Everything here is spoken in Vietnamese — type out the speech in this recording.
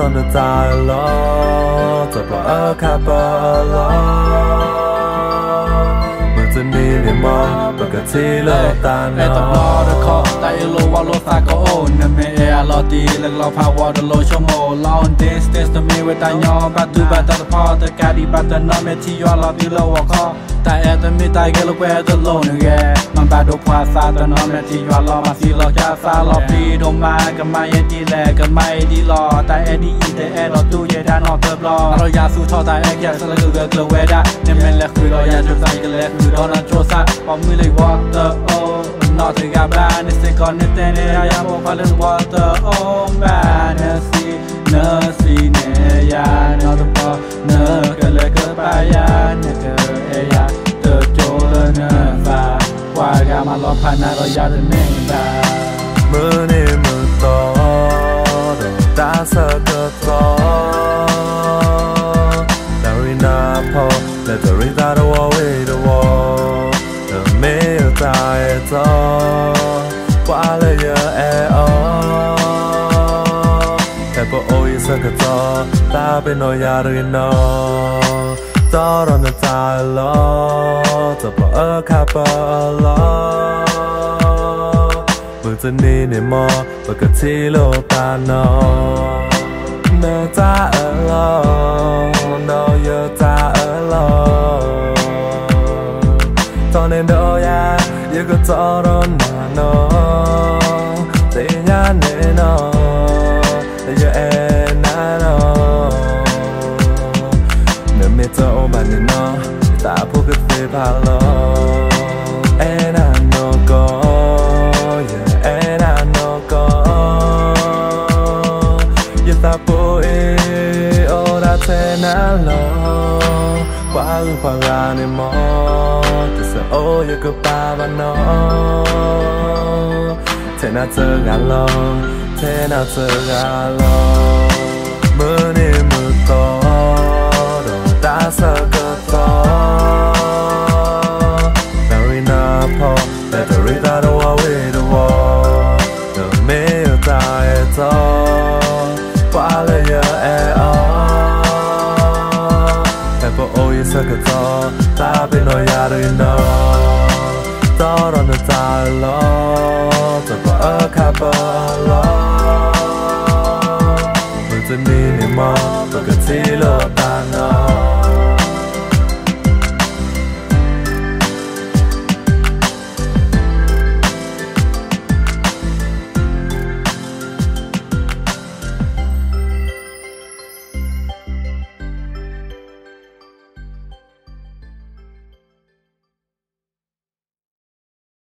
on the dialogue tập ở capellaจะมีเรื่องมองปกติโลกตาหนอตับรอเดคอแต่โลว่าโลซาโกโอนเมเอลอตีเล็กเราพาวอดโลชั่วโมงลอนเดสเตสต์มีเวตายอบัตดูบัตตพอตะการดีบัตตนอเมที่ยอลอตีโลวคอแต่แต่ไม่ตายก็โลเวตโลนึงแกมันบาดควาซาตนอเมที่ยอลอมาซีโลจาซาลอปีโดมากับไม่ดีแลกับไม่ดีรอแต่ดีแต่เราตู้เยดานอเติบรอเราอยากสู้ทอแต่แค่สลักเกลือเวดาเนี่ยมันแหละคือเราอยากจะใส่กันแหละคือเราโจซัดพอมือเลย water oh not the gablan is the connected I am over water oh man nasi ne ya not the pa ne kale ke pa ya ne ke ya te chole ne fa kwa ga ma lo pa na ro ya de ne ba mơ ne mơ to ta sa ke to darina po let the rita the way the wall tại do quá lời e oแต่พอโอ้ยสักต่อตาเป็นน้อยาเรียนนอต่อรอนตาล้อจะพอคาปล้อมือจะนี่ในมอปกติโลตานอเนื้อตาล้อนอเยอะตาล้อตอนนี้โดยio che tornano te ne no io nano ne metto mani no ta pu che te parlo nano go nano go io ta pu ora te nalo qua ne mo oh you could buy no thế nào giờ galo thế nào giờ galo mưa nè mưa to đồ ta sợ cơ to đời na po để đời ta đâu away the wall the me tai to qua lời e oแต่พอโอ้ยสักต่อตาเป็นน้อยาเรียนนอต่อรอนตาล้อจะพอคาปล้อมือจะนี่ในมอ